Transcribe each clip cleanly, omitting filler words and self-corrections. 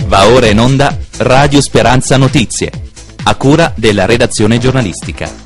Va ora in onda Radio Speranza Notizie, a cura della redazione giornalistica.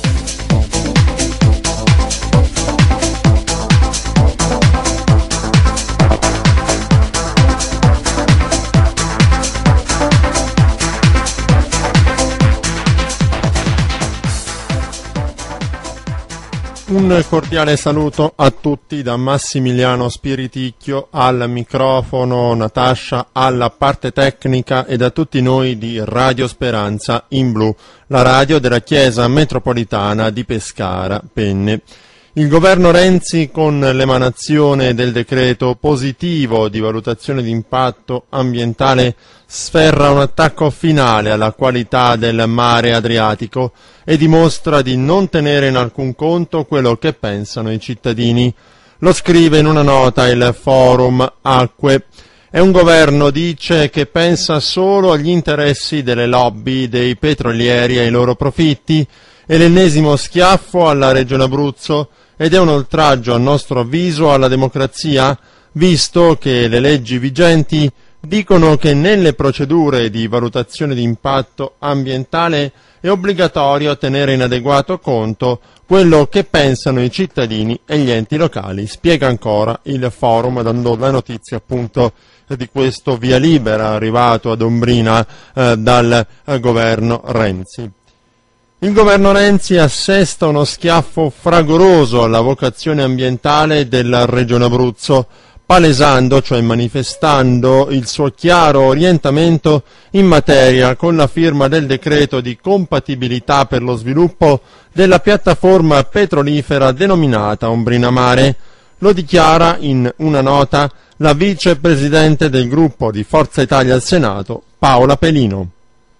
Un cordiale saluto a tutti da Massimiliano Spiriticchio al microfono, Natascia alla parte tecnica e da tutti noi di Radio Speranza in Blu, la radio della Chiesa Metropolitana di Pescara Penne. Il governo Renzi, con l'emanazione del decreto positivo di valutazione di impatto ambientale, sferra un attacco finale alla qualità del mare Adriatico e dimostra di non tenere in alcun conto quello che pensano i cittadini. Lo scrive in una nota il Forum Acque. È un governo, dice, che pensa solo agli interessi delle lobby dei petrolieri e ai loro profitti, è l'ennesimo schiaffo alla Regione Abruzzo ed è un oltraggio, a nostro avviso, alla democrazia, visto che le leggi vigenti dicono che nelle procedure di valutazione di impatto ambientale è obbligatorio tenere in adeguato conto quello che pensano i cittadini e gli enti locali. Spiega ancora il Forum, dando la notizia appunto di questo via libera arrivato ad Ombrina dal governo Renzi. Il governo Renzi assesta uno schiaffo fragoroso alla vocazione ambientale della Regione Abruzzo, palesando, cioè manifestando, il suo chiaro orientamento in materia con la firma del decreto di compatibilità per lo sviluppo della piattaforma petrolifera denominata Ombrina Mare. Lo dichiara in una nota la vicepresidente del gruppo di Forza Italia al Senato, Paola Pelino.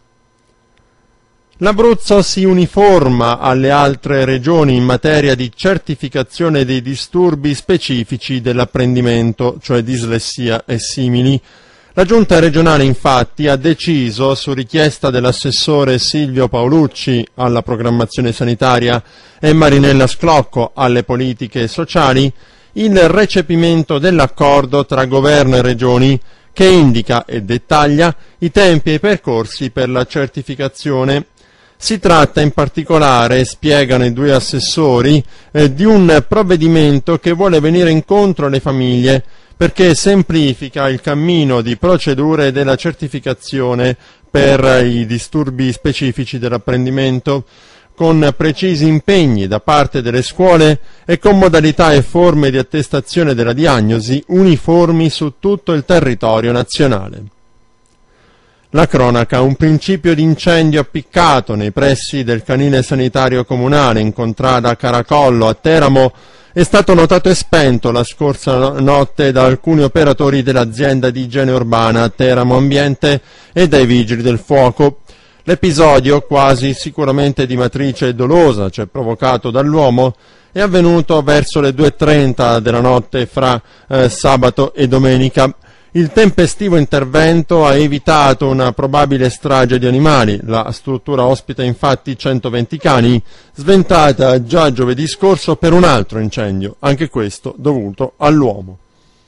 L'Abruzzo si uniforma alle altre regioni in materia di certificazione dei disturbi specifici dell'apprendimento, cioè dislessia e simili. La Giunta regionale infatti ha deciso, su richiesta dell'assessore Silvio Paolucci alla programmazione sanitaria e Marinella Sclocco alle politiche sociali, il recepimento dell'accordo tra governo e regioni che indica e dettaglia i tempi e i percorsi per la certificazione. Si tratta in particolare, spiegano i due assessori, di un provvedimento che vuole venire incontro alle famiglie perché semplifica il cammino di procedure della certificazione per i disturbi specifici dell'apprendimento, con precisi impegni da parte delle scuole e con modalità e forme di attestazione della diagnosi uniformi su tutto il territorio nazionale. La cronaca: un principio di incendio appiccato nei pressi del canile sanitario comunale in contrada Caracollo a Teramo è stato notato e spento la scorsa notte da alcuni operatori dell'azienda di igiene urbana Teramo Ambiente e dai vigili del fuoco. L'episodio, quasi sicuramente di matrice dolosa, cioè provocato dall'uomo, è avvenuto verso le 2:30 della notte fra sabato e domenica. Il tempestivo intervento ha evitato una probabile strage di animali. La struttura ospita infatti 120 cani, sventata già giovedì scorso per un altro incendio, anche questo dovuto all'uomo.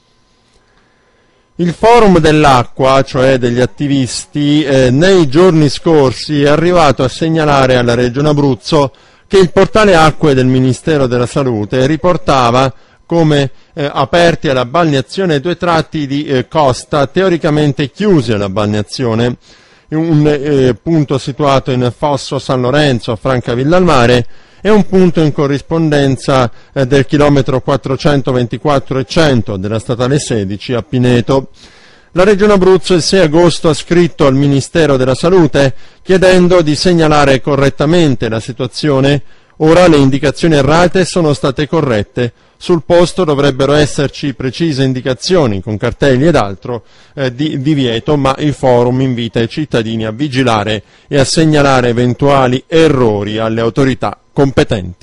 Il Forum dell'Acqua, cioè degli attivisti, nei giorni scorsi è arrivato a segnalare alla Regione Abruzzo che il portale acque del Ministero della Salute riportava come aperti alla balneazione due tratti di costa teoricamente chiusi alla balneazione, un punto situato in Fosso San Lorenzo a Francavilla al Mare e un punto in corrispondenza del chilometro 424+100 della statale 16 a Pineto. La Regione Abruzzo il 6 agosto ha scritto al Ministero della Salute chiedendo di segnalare correttamente la situazione. Ora le indicazioni errate sono state corrette. Sul posto dovrebbero esserci precise indicazioni con cartelli ed altro di divieto, ma il forum invita i cittadini a vigilare e a segnalare eventuali errori alle autorità competenti.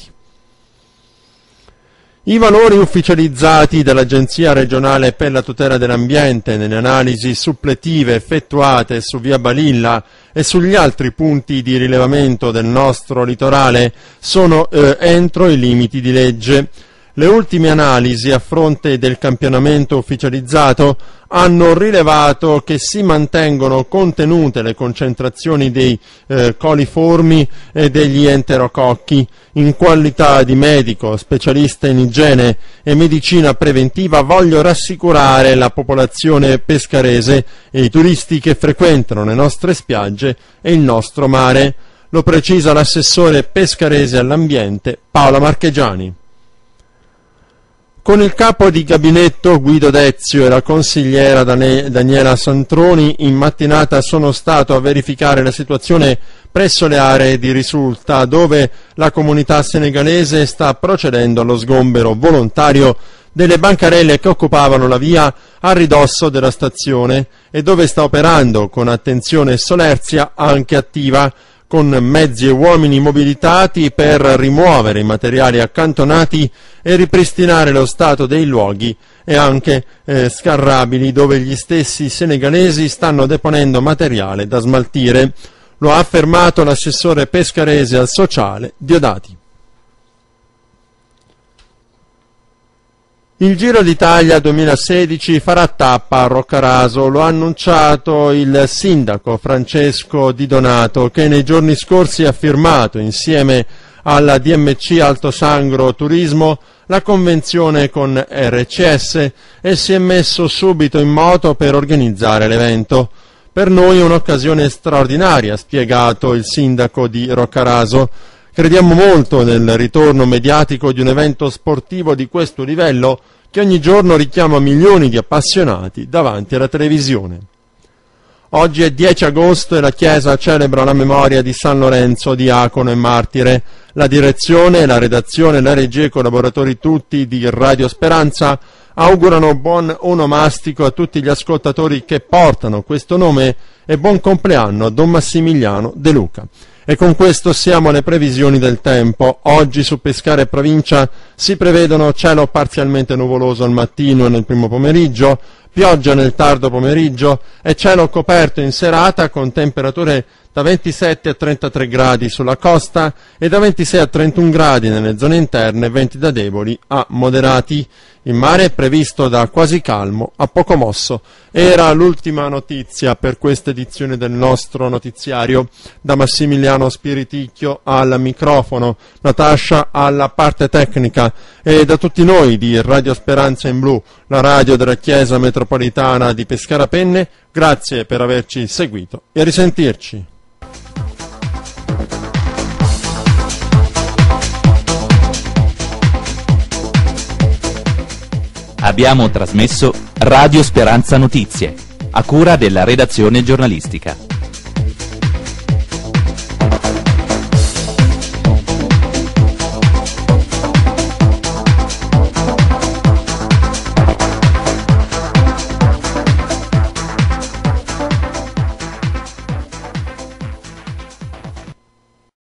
I valori ufficializzati dall'Agenzia regionale per la tutela dell'ambiente nelle analisi suppletive effettuate su via Balilla e sugli altri punti di rilevamento del nostro litorale sono entro i limiti di legge. Le ultime analisi a fronte del campionamento ufficializzato hanno rilevato che si mantengono contenute le concentrazioni dei coliformi e degli enterococchi. In qualità di medico, specialista in igiene e medicina preventiva, voglio rassicurare la popolazione pescarese e i turisti che frequentano le nostre spiagge e il nostro mare. Lo precisa l'assessore pescarese all'ambiente Paola Marchegiani. Con il capo di gabinetto Guido Dezio e la consigliera Daniela Santroni in mattinata sono stato a verificare la situazione presso le aree di Risulta, dove la comunità senegalese sta procedendo allo sgombero volontario delle bancarelle che occupavano la via a ridosso della stazione e dove sta operando con attenzione solerzia anche attiva, con mezzi e uomini mobilitati per rimuovere i materiali accantonati e ripristinare lo stato dei luoghi e anche scarrabili dove gli stessi senegalesi stanno deponendo materiale da smaltire. Lo ha affermato l'assessore pescarese al sociale Diodati. Il Giro d'Italia 2016 farà tappa a Roccaraso, lo ha annunciato il sindaco Francesco Di Donato, che nei giorni scorsi ha firmato insieme alla DMC Alto Sangro Turismo la convenzione con RCS e si è messo subito in moto per organizzare l'evento. Per noi è un'occasione straordinaria, ha spiegato il sindaco di Roccaraso. Crediamo molto nel ritorno mediatico di un evento sportivo di questo livello che ogni giorno richiama milioni di appassionati davanti alla televisione. Oggi è 10 agosto e la Chiesa celebra la memoria di San Lorenzo, diacono e martire. La direzione, la redazione, la regia e i collaboratori tutti di Radio Speranza augurano buon onomastico a tutti gli ascoltatori che portano questo nome e buon compleanno a Don Massimiliano De Luca. E con questo siamo alle previsioni del tempo. Oggi su Pescara e provincia si prevedono cielo parzialmente nuvoloso al mattino e nel primo pomeriggio, pioggia nel tardo pomeriggio e cielo coperto in serata con temperature da 27 a 33 gradi sulla costa e da 26 a 31 gradi nelle zone interne, venti da deboli a moderati. Il mare è previsto da quasi calmo a poco mosso. Era l'ultima notizia per questa edizione del nostro notiziario. Da Massimiliano Spiriticchio al microfono, Natascia alla parte tecnica e da tutti noi di Radio Speranza in Blu, la radio della Chiesa Metropolitana di Pescara Penne, grazie per averci seguito e a risentirci. Abbiamo trasmesso Radio Speranza Notizie, a cura della redazione giornalistica.